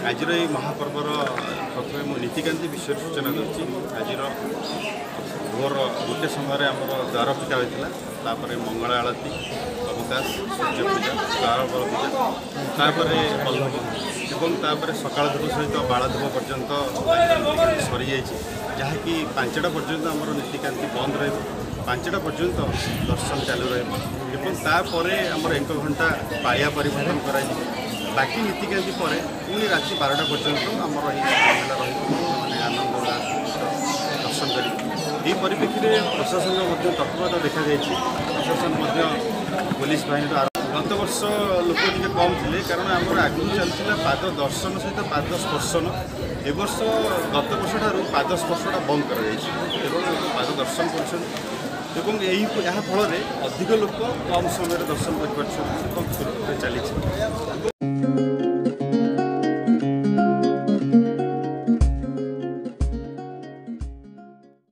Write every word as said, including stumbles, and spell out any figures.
आज महापर्वर प्रथम मुझे नीतिकांति विषय सूचना दूसरी आज भोर गोटे समय आम द्वार फिटा होता मंगल आलती अवकाश सूर्य पूजा बारबर पूजा तापर बल्लभ सकाल धूप सहित बालाधूप पर्यंत सरी जाइए जहाँकि पांचटा पर्यंत आमर नीतिकांति बंद रचटा पर्यंत दर्शन चालू रपर आमर एक घंटा पाया परिवर्तन कर बाकी नीतिकांति पर पुणी राति बारटा पर्यंत आमर मैंने आनंद दर्शन कर परिप्रेक्षी में प्रशासन तत्परता देखा प्रशासन पुलिस बाहिनी गत वर्ष लोक टे कम थे कारण आम आगु चलता पाद दर्शन सहित पाद स्पर्शन ए वर्ष गत वर्ष ठार पाद स्पर्शटा बंद कर पाद दर्शन कर फल अधिक लोक कम समय दर्शन कर चली